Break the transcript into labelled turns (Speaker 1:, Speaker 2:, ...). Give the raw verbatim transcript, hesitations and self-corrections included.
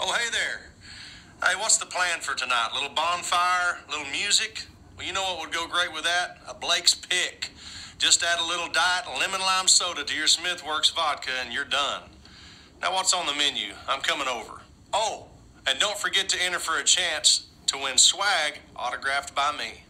Speaker 1: Oh, hey there. Hey, what's the plan for tonight? Little bonfire, little music? Well, you know what would go great with that? A Blake's Pick. Just add a little diet lemon lime soda to your Smithworks Vodka and you're done. Now, what's on the menu? I'm coming over. Oh, and don't forget to enter for a chance to win swag autographed by me.